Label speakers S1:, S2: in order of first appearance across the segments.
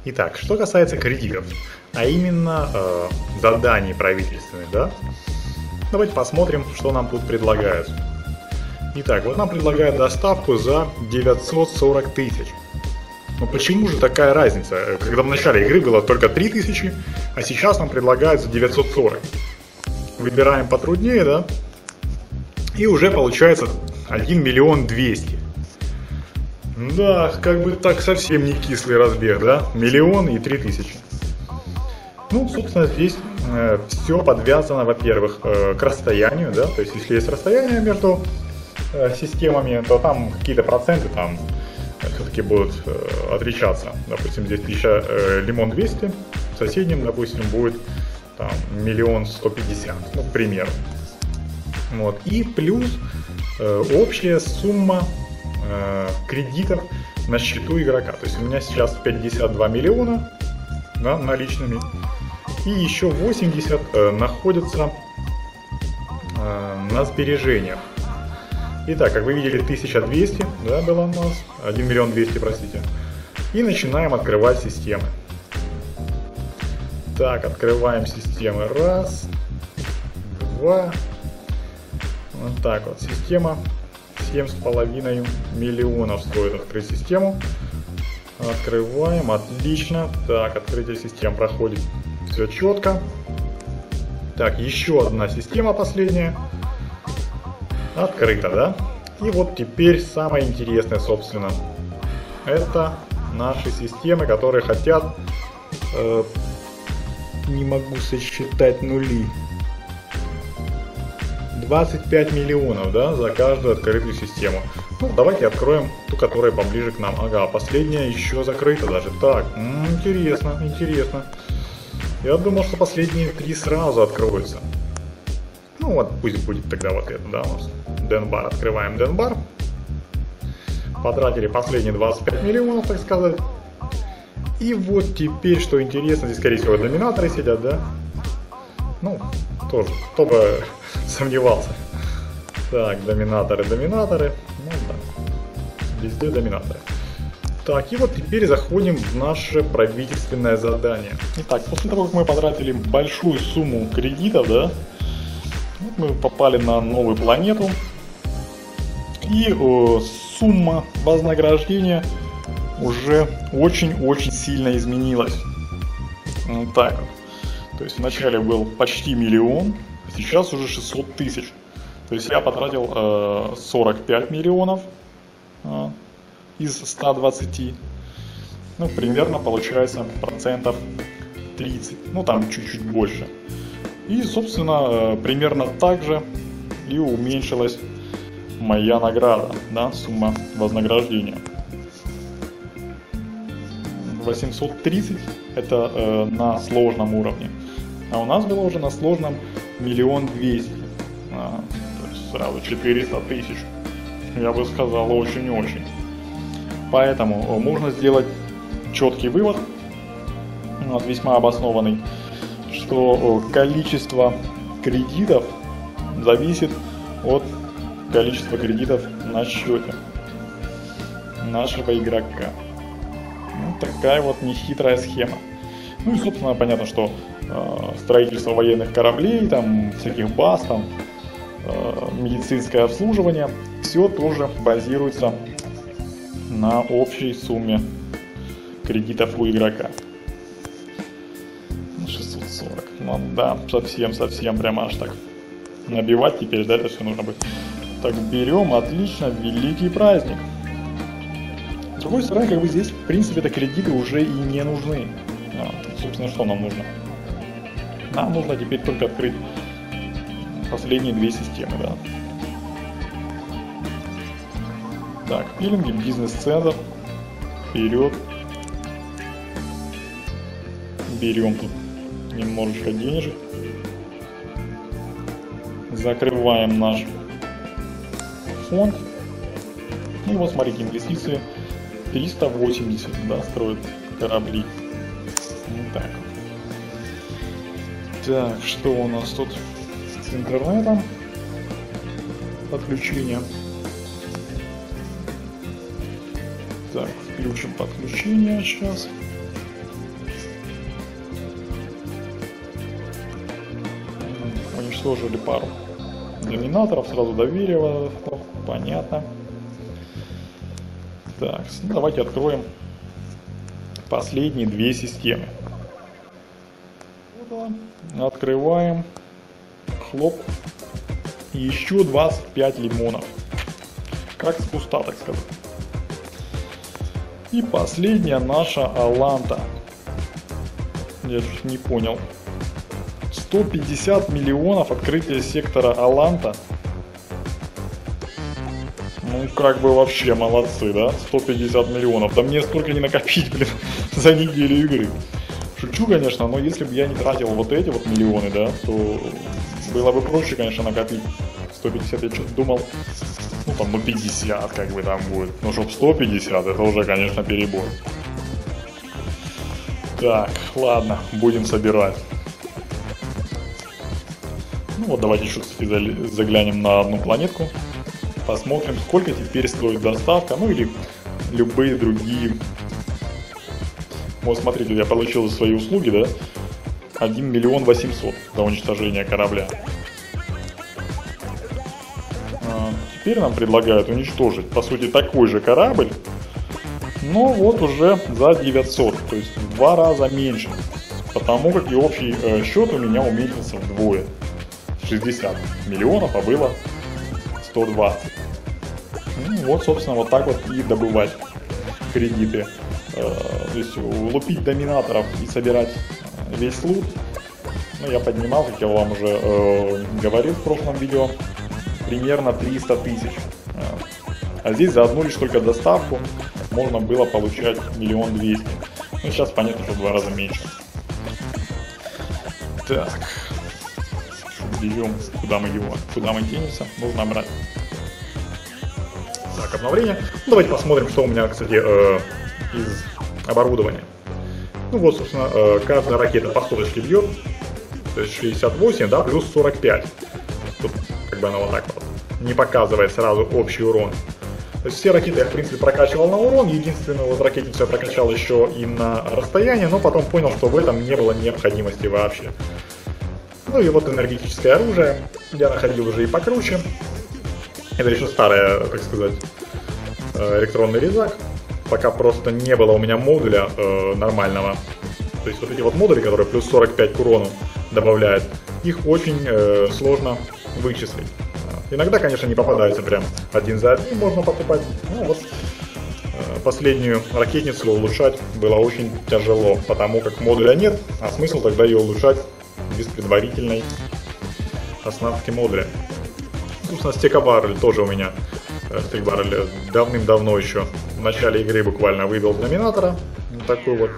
S1: Итак, что касается кредитов, а именно заданий правительственных, да? Давайте посмотрим, что нам тут предлагают. Итак, вот нам предлагают доставку за 940 тысяч. Но почему же такая разница? Когда в начале игры было только 3000, а сейчас нам предлагают за 940. Выбираем потруднее, да? И уже получается 1 миллион 200. Да, как бы так совсем не кислый разбег, да? Миллион и 3000. Ну, собственно, здесь все подвязано, во-первых, к расстоянию, да? То есть, если есть расстояние между системами, то там какие-то проценты там все-таки будут отличаться. Допустим, здесь 1000 лимон 200, в соседнем, допустим, будет там 1 150 000, ну, к примеру. Вот. И плюс общая сумма кредитов на счету игрока. То есть у меня сейчас 52 миллиона, да, наличными, и еще 80 находятся на сбережениях. Итак, как вы видели, 1200, да, было у нас, 1 миллион 200, простите. И начинаем открывать системы. Так, открываем системы. Раз, два. Вот так вот. Система 7,5 миллионов стоит открыть систему. Открываем, отлично. Так, открытие систем проходит все четко. Так, еще одна система последняя. Открыто, да? И вот теперь самое интересное, собственно, это наши системы, которые хотят, не могу сосчитать нули, 25 миллионов, да, за каждую открытую систему. Ну, давайте откроем ту, которая поближе к нам. Ага, последняя еще закрыта даже. Так, интересно, интересно. Я думал, что последние 3 сразу откроются. Ну вот, пусть будет тогда вот это, да, у нас. Денбар, открываем Денбар. Потратили последние 25 миллионов, так сказать. И вот теперь, что интересно, здесь, скорее всего, доминаторы сидят, да? Ну, тоже, кто бы сомневался. Так, доминаторы. Ну да, везде доминаторы. Так, и вот теперь заходим в наше правительственное задание. Итак, после того, как мы потратили большую сумму кредитов, да, вот мы попали на новую планету. И сумма вознаграждения уже очень-очень сильно изменилась. Вот так вот. То есть вначале был почти миллион, а сейчас уже 600 тысяч. То есть я потратил 45 миллионов из 120. Ну, примерно получается процентов 30. Ну, там чуть-чуть больше. И, собственно, примерно так же и уменьшилась моя награда, да, сумма вознаграждения. 830 это на сложном уровне, а у нас было уже на сложном 1 200 000, то есть сразу 400 тысяч, я бы сказал, очень-очень. Поэтому можно сделать четкий вывод, вот, весьма обоснованный, что количество кредитов зависит от количества кредитов на счете нашего игрока. Ну, такая вот нехитрая схема. Ну и, собственно, понятно, что строительство военных кораблей, там, всяких баз, там, медицинское обслуживание, все тоже базируется на общей сумме кредитов у игрока. 640. Ну да, совсем прямо аж так набивать теперь, да, это все нужно будет. Так, берем, отлично, великий праздник. С другой стороны, как бы здесь, в принципе, кредиты уже и не нужны. Собственно, что нам нужно? Нам нужно теперь только открыть последние 2 системы, да. Так, пилинги, бизнес-центр. Вперед. Берем тут немножечко денежек. Закрываем наш фонд. И вот смотрите, инвестиции 380, да, строят корабли. Вот так. Так, что у нас тут с интернетом? Подключение. Так, включим подключение сейчас. уничтожили пару доминаторов, сразу доверие, понятно. Так, ну, давайте откроем последние две системы. Открываем, хлоп, и еще 25 лимонов, как с куста, так сказать. И последняя наша Аланта. Я чуть не понял. 150 миллионов открытия сектора Аланта. Ну, как бы вообще молодцы, да? 150 миллионов. Да мне столько не накопить, блин, за неделю игры. Шучу, конечно, но если бы я не тратил вот эти вот миллионы, да, то было бы проще, конечно, накопить 150. Я что-то думал, ну там, 50 как бы там будет. Ну, чтоб 150, это уже, конечно, перебор. Так, ладно, будем собирать. Ну вот, давайте еще, кстати, заглянем на одну планетку. Посмотрим, сколько теперь стоит доставка, ну или любые другие. Вот, смотрите, я получил за свои услуги, да, 1 миллион 800 за уничтожение корабля. Теперь нам предлагают уничтожить, по сути, такой же корабль, но вот уже за 900, то есть в 2 раза меньше. Потому как и общий счет у меня уменьшился вдвое. 60 миллионов, а было 120. Ну, вот, собственно, вот так вот и добывать кредиты. То есть лупить доминаторов и собирать весь лут. Ну, я поднимал, как я вам уже говорил в прошлом видео, примерно 300 тысяч. А здесь за одну лишь только доставку можно было получать 1 200 000. Ну, сейчас понятно, что в 2 раза меньше. Так. Берем, куда мы денемся, нужно брать. Так, обновление. Ну, давайте посмотрим, что у меня, кстати, из оборудования. Ну вот, собственно, каждая ракета по соточке бьет. То есть 68, да, плюс 45. Тут как бы она вот так вот не показывает сразу общий урон. То есть все ракеты я, в принципе, прокачивал на урон. Единственную вот ракетницу я прокачал еще и на расстояние, но потом понял, что в этом не было необходимости вообще. Ну и вот энергетическое оружие я находил уже и покруче. Это еще старое, так сказать, электронный резак. Пока просто не было у меня модуля нормального. То есть вот эти вот модули, которые плюс 45 к урону добавляют, их очень сложно вычислить. Иногда, конечно, не попадаются прям один за один, можно покупать. Ну вот последнюю ракетницу улучшать было очень тяжело, потому как модуля нет, а смысл тогда ее улучшать без предварительной оснастки модуля. Собственно, стекобаррель тоже у меня. Стекобаррель давным-давно еще в начале игры буквально выбил доминатора. Такой вот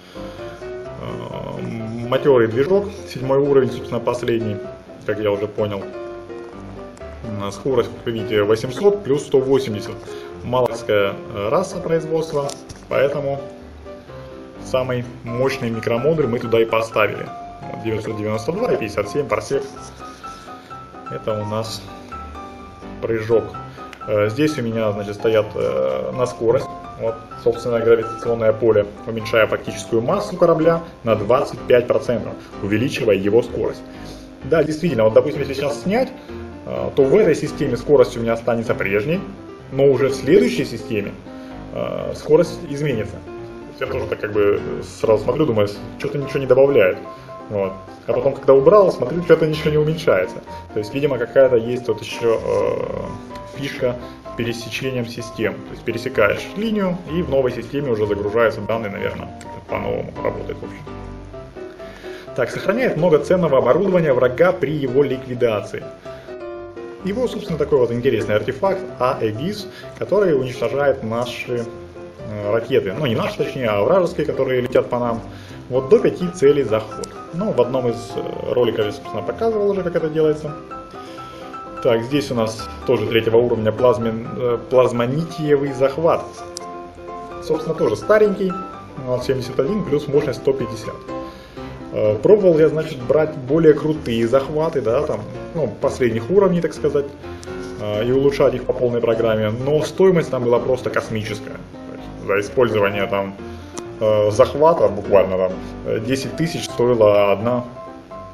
S1: матерый движок, 7 уровень, собственно, последний, как я уже понял. Скорость, как видите, 800 плюс 180. Маловская раса производства, поэтому самый мощный микромодуль мы туда и поставили. 992 и 57 парсек. Это у нас прыжок. Здесь у меня, значит, стоят на скорость. Вот, собственно, гравитационное поле, уменьшая фактическую массу корабля на 25%, увеличивая его скорость. Да, действительно, вот, допустим, если сейчас снять, то в этой системе скорость у меня останется прежней, но уже в следующей системе скорость изменится. Я тоже так как бы сразу смотрю, думаю, что-то ничего не добавляет. Вот. А потом, когда убрал, смотрю, что-то ничего не уменьшается. То есть, видимо, какая-то есть вот еще фишка с пересечением систем. То есть, пересекаешь линию, и в новой системе уже загружаются данные, наверное, по-новому работает, в общем. Так, сохраняет много ценного оборудования врага при его ликвидации. Его, собственно, такой вот интересный артефакт Aegis, который уничтожает наши ракеты. Ну, не наши, точнее, а вражеские, которые летят по нам. Вот до 5 целей за ход. Ну, в одном из роликов я, собственно, показывал уже, как это делается. Так, здесь у нас тоже 3-го уровня плазмонитиевый захват. Собственно, тоже старенький. 71 плюс мощность 150. Пробовал я, значит, брать более крутые захваты, да, там, ну, последних уровней, так сказать, и улучшать их по полной программе, но стоимость там была просто космическая. За использование там захвата буквально там 10 тысяч стоила одна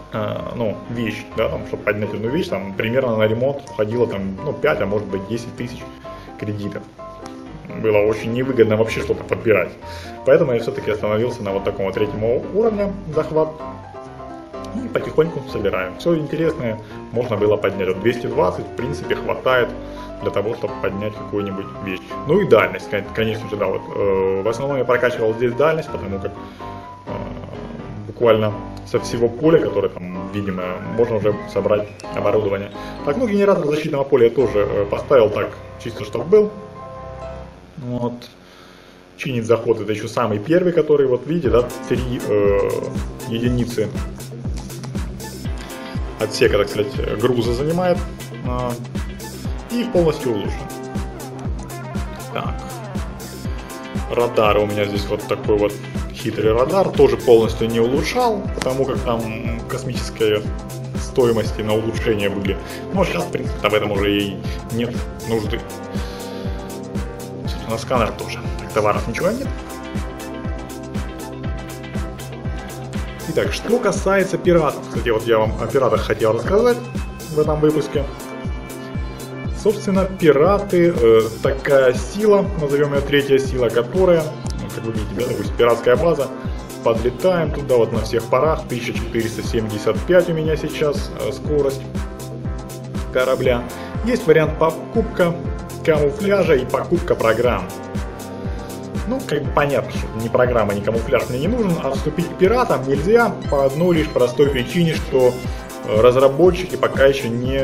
S1: ну, вещь, да, там, чтобы поднять одну вещь, там, примерно на ремонт уходило там, ну, 5, а может быть 10 тысяч кредитов. Было очень невыгодно вообще что-то подбирать. Поэтому я все-таки остановился на вот таком вот 3-му уровне захват. И потихоньку собираем. Все интересное можно было поднять. Вот 220 в принципе хватает для того, чтобы поднять какую-нибудь вещь. Ну и дальность, конечно же, да. Вот, в основном я прокачивал здесь дальность, потому как буквально со всего поля, которое там видимо, можно уже собрать оборудование. Так, ну генератор защитного поля я тоже поставил так, чисто чтобы был. Вот. Чинить заход — это еще самый первый, который, вот видите, да, 3 единицы отсека, так сказать, груза занимает. И полностью улучшен. Так. Радар у меня здесь вот такой вот хитрый радар. Тоже полностью не улучшал, потому как там космические стоимости на улучшение были. Но сейчас, в принципе, об этом уже и нет нужды. На сканер тоже. Так, товаров ничего нет. Итак, что касается пиратов. Кстати, вот я вам о пиратах хотел рассказать в этом выпуске. Собственно, пираты, такая сила, назовем ее 3-я сила, которая, ну, как вы видите, да, допустим, пиратская база. Подлетаем туда вот на всех парах. 1475 у меня сейчас скорость корабля. Есть вариант покупка камуфляжа и покупка программ. Ну, как бы понятно, что ни программа, ни камуфляж мне не нужен, а вступить к пиратам нельзя по одной лишь простой причине, что разработчики пока еще не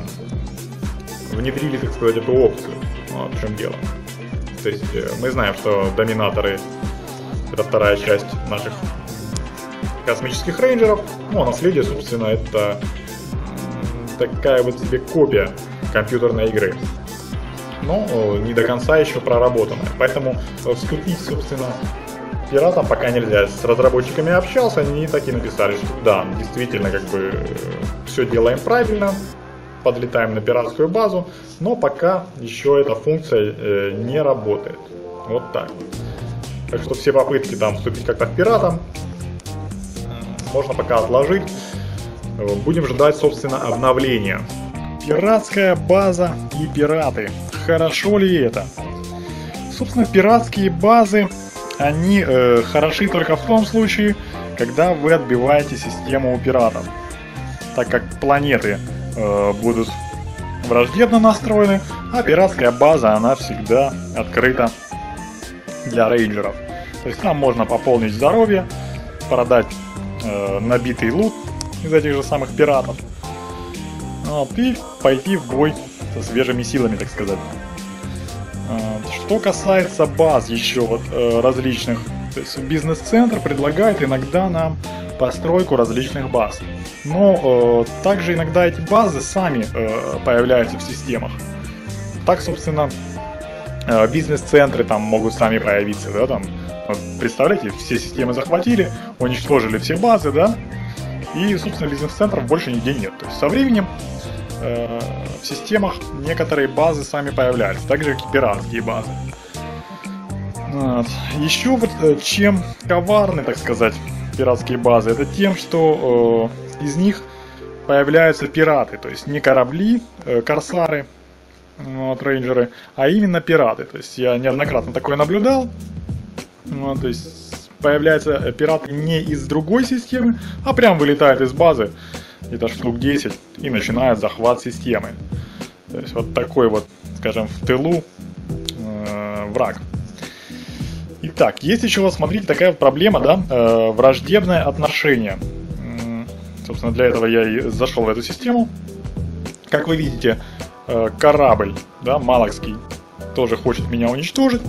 S1: внедрили, так сказать, эту опцию. Вот в чем дело. То есть мы знаем, что доминаторы — это 2-я часть наших космических рейнджеров. Ну, а наследие, собственно, это такая вот себе копия компьютерной игры. Но не до конца еще проработанная. Поэтому вступить, собственно, пиратам пока нельзя. С разработчиками общался, они так и написали, что да, действительно, как бы все делаем правильно, подлетаем на пиратскую базу, но пока еще эта функция не работает. Вот так. Так что все попытки там вступить как-то к пиратам можно пока отложить. Будем ждать, собственно, обновления. Пиратская база и пираты. Хорошо ли это? Собственно, пиратские базы, они хороши только в том случае, когда вы отбиваете систему у пиратов. Так как планеты будут враждебно настроены, а пиратская база, она всегда открыта для рейнджеров. То есть там можно пополнить здоровье, продать набитый лут из этих же самых пиратов. Вот, и пойти в бой со свежими силами, так сказать. Что касается баз еще вот различных, то есть бизнес-центр предлагает иногда нам постройку различных баз. Но также иногда эти базы сами появляются в системах. Так, собственно, бизнес-центры там могут сами появиться, да, там, вот, представляете, все системы захватили, уничтожили все базы, да, и, собственно, бизнес-центров больше нигде нет. То есть со временем в системах некоторые базы сами появляются, так же как и пиратские базы. Вот. Еще вот чем коварны, так сказать, пиратские базы, это тем, что из них появляются пираты, то есть не корабли, корсары, вот, рейнджеры, а именно пираты. То есть я неоднократно такое наблюдал. Вот, то есть появляются пираты не из другой системы, а прям вылетают из базы, где-то штук 10, и начинают захват системы. То есть вот такой вот, скажем, в тылу враг. Итак, есть еще, вот смотрите, такая вот проблема, да, враждебное отношение. Собственно, для этого я и зашел в эту систему. Как вы видите, корабль, да, Малакский, тоже хочет меня уничтожить.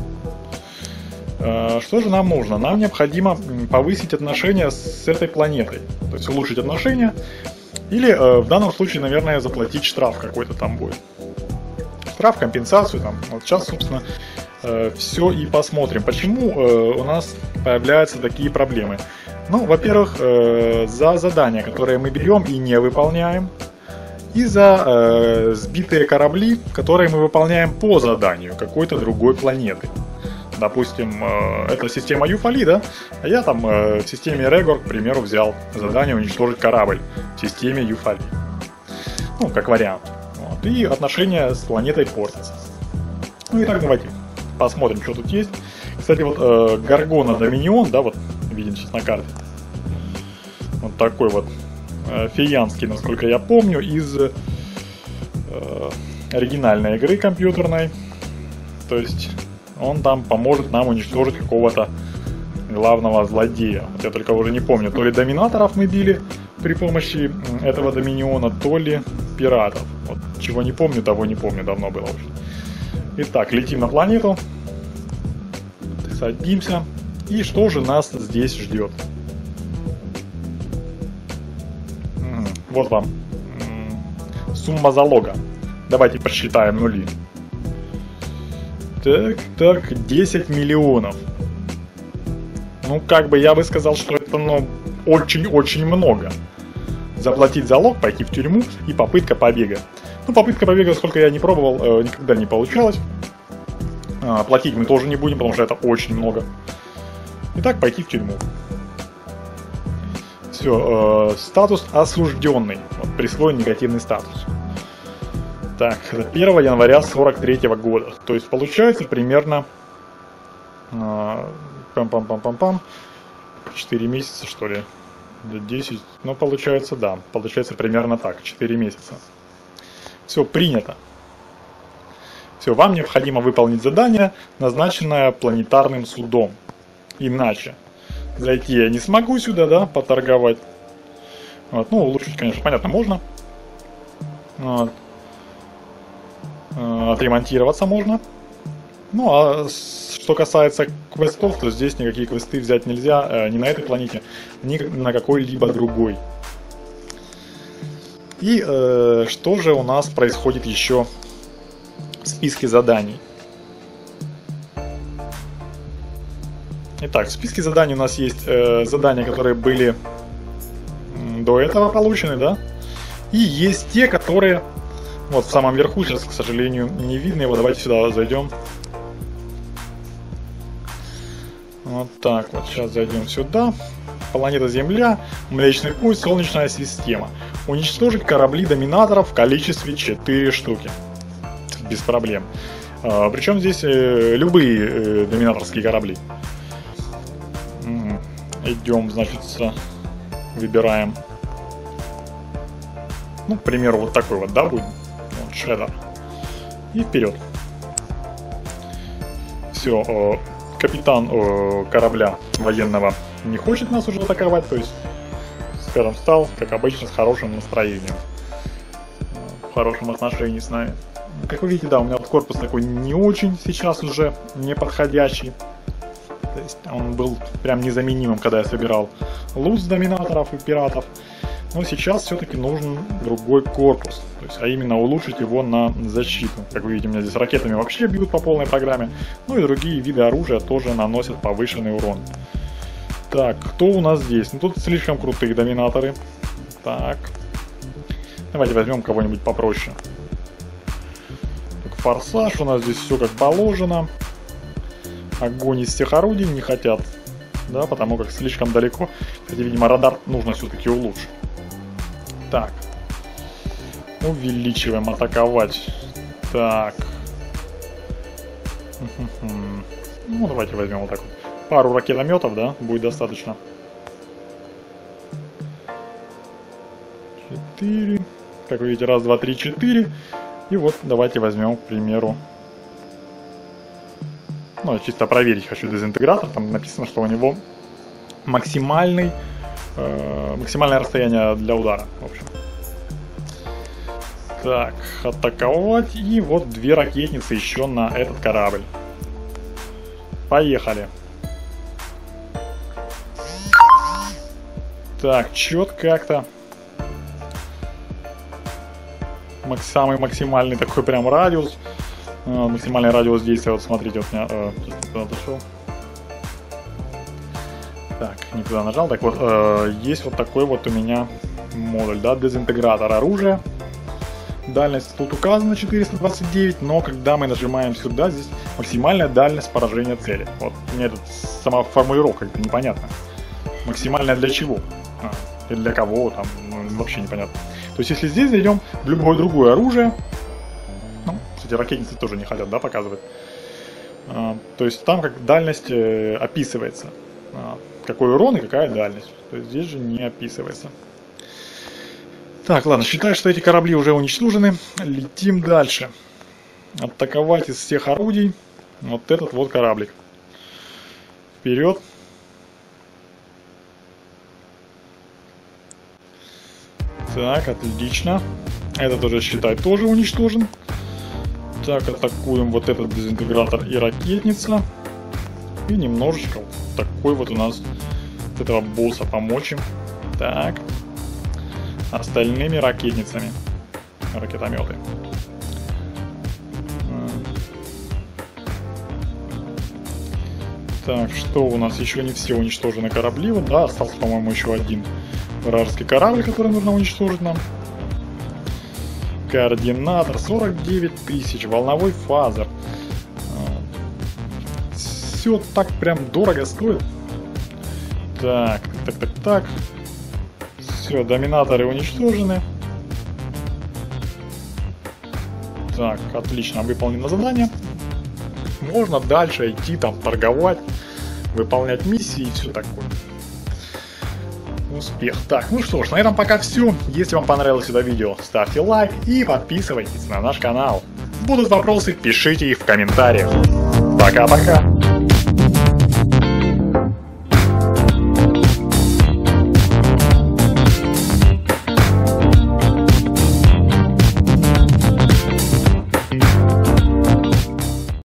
S1: Что же нам нужно? Нам необходимо повысить отношения с этой планетой, то есть улучшить отношения, или в данном случае, наверное, заплатить штраф какой-то там будет. Штраф, компенсацию там. Вот сейчас, собственно, все и посмотрим, почему у нас появляются такие проблемы. Ну, во-первых, за задания, которые мы берем и не выполняем, и за сбитые корабли, которые мы выполняем по заданию какой-то другой планеты. Допустим, это система Юфали, да? А я там в системе Регор, к примеру, взял задание уничтожить корабль в системе Юфали. Ну, как вариант. Вот. И отношения с планетой портятся. Ну и так давайте посмотрим, что тут есть. Кстати, вот Гаргона Доминион, да, вот видим сейчас на карте. Вот такой вот фиянский, насколько я помню, из оригинальной игры компьютерной. То есть он там поможет нам уничтожить какого-то главного злодея. Вот я только уже не помню, то ли доминаторов мы били при помощи этого доминиона, то ли пиратов. Вот, чего не помню, того не помню, давно было уже. Итак, летим на планету. Садимся. И что же нас здесь ждет? Вот вам сумма залога. Давайте посчитаем нули. Так, 10 миллионов. Ну, как бы я бы сказал, что это, ну, очень-очень много. Заплатить залог, пойти в тюрьму и попытка побега. Ну, попытка побега, сколько я не пробовал, никогда не получалось. Платить мы тоже не будем, потому что это очень много. Итак, пойти в тюрьму. Все, статус осужденный. Вот, присвоен негативный статус. Так, это 1 января 43 года. То есть получается примерно 4 месяца, что ли. 10. Ну, получается, да. Получается примерно так. 4 месяца. Все, принято. Все, вам необходимо выполнить задание, назначенное планетарным судом. Иначе зайти я не смогу сюда, да, поторговать. Вот, ну, улучшить, конечно, понятно, можно. Вот. Отремонтироваться можно. Ну, а что касается квестов, то здесь никакие квесты взять нельзя ни на этой планете, ни на какой-либо другой. И что же у нас происходит еще в списке заданий? Итак, в списке заданий у нас есть задания, которые были до этого получены, да? И есть те, которые вот в самом верху, сейчас, к сожалению, не видно его. Давайте сюда зайдем. Вот так вот, сейчас зайдем сюда. Планета Земля, Млечный Путь, Солнечная система. Уничтожить корабли доминаторов в количестве 4 штуки. Без проблем. Причем здесь любые доминаторские корабли. Идем, значит, выбираем. Ну, к примеру, вот такой вот, да, будет. Вот, Шреддер. И вперед. Все, капитан корабля военного не хочет нас уже атаковать, то есть, скажем, стал, как обычно, с хорошим настроением. В хорошем отношении с нами. Как вы видите, да, у меня вот корпус такой не очень сейчас уже не подходящий. То есть он был прям незаменимым, когда я собирал лут с доминаторов и пиратов. Но сейчас все-таки нужен другой корпус. То есть, а именно улучшить его на защиту. Как вы видите, у меня здесь ракетами вообще бьют по полной программе. Ну и другие виды оружия тоже наносят повышенный урон. Так, кто у нас здесь? Ну тут слишком крутые доминаторы. Так. Давайте возьмем кого-нибудь попроще. Так, форсаж, у нас здесь все как положено. Огонь из всех орудий не хотят. Да, потому как слишком далеко. Кстати, видимо, радар нужно все-таки улучшить. Так. Увеличиваем, атаковать. Так. Ну, давайте возьмем вот так вот. Пару ракетометов, да, будет достаточно. 4. Как вы видите, раз, два, три, 4. И вот давайте возьмем, к примеру. Ну, чисто проверить хочу дезинтегратор. Там написано, что у него максимальное расстояние для удара. В общем. Так, атаковать. И вот 2 ракетницы еще на этот корабль. Поехали. Так, чё-то как-то. Самый максимальный такой прям радиус. Максимальный радиус действия, вот смотрите, вот у меня куда дошел. Так, не туда нажал. Так вот, есть вот такой вот у меня модуль, да, дезинтегратор оружия. Дальность тут указана 429, но когда мы нажимаем сюда, здесь максимальная дальность поражения цели. Вот мне тут сама формулировка как-то непонятна. Максимальная для чего? И для кого? Там вообще непонятно. То есть если здесь зайдем в любое другое оружие, ну, кстати, ракетницы тоже не хотят, да, показывать. То есть там как дальность описывается. Какой урон и какая дальность. То есть здесь же не описывается. Так, ладно, считаю, что эти корабли уже уничтожены. Летим дальше. Атаковать из всех орудий вот этот вот кораблик. Вперед. Так, отлично. Этот уже, считай, тоже уничтожен. Так, атакуем вот этот дезинтегратор и ракетница. И немножечко вот такой вот у нас от этого босса помочь им. Так. Остальными ракетницами. Ракетометы. Так, что у нас? Еще не все уничтожены корабли. Вот, да, остался, по-моему, еще один вражеский корабль, который нужно уничтожить нам. Координатор 49 тысяч. Волновой фазер. Все так прям дорого стоит. Так. Все, доминаторы уничтожены. Так, отлично, выполнено задание. Можно дальше идти там торговать, выполнять миссии и все такое. Успех. Так, ну что ж, на этом пока все. Если вам понравилось это видео, ставьте лайк и подписывайтесь на наш канал. Будут вопросы, пишите их в комментариях. Пока-пока.